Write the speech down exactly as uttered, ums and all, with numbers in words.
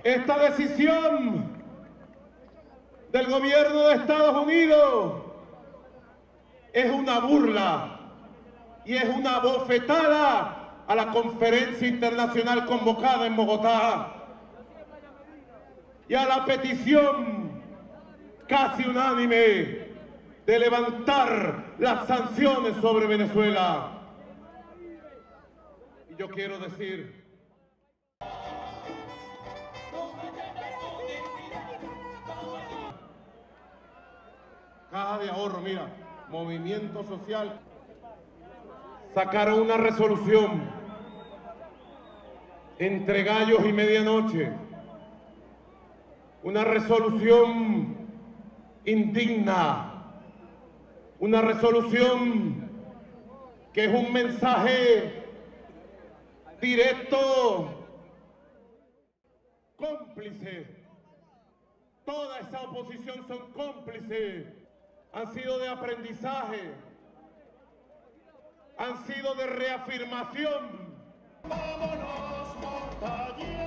Esta decisión del gobierno de Estados Unidos es una burla y es una bofetada a la conferencia internacional convocada en Bogotá y a la petición casi unánime de levantar las sanciones sobre Venezuela. Y yo quiero decir, Caja de Ahorro, mira, Movimiento Social, sacaron una resolución entre gallos y medianoche, una resolución indigna, una resolución que es un mensaje directo, cómplice. Toda esa oposición son cómplices, han sido de aprendizaje, han sido de reafirmación. Vámonos, montañeros.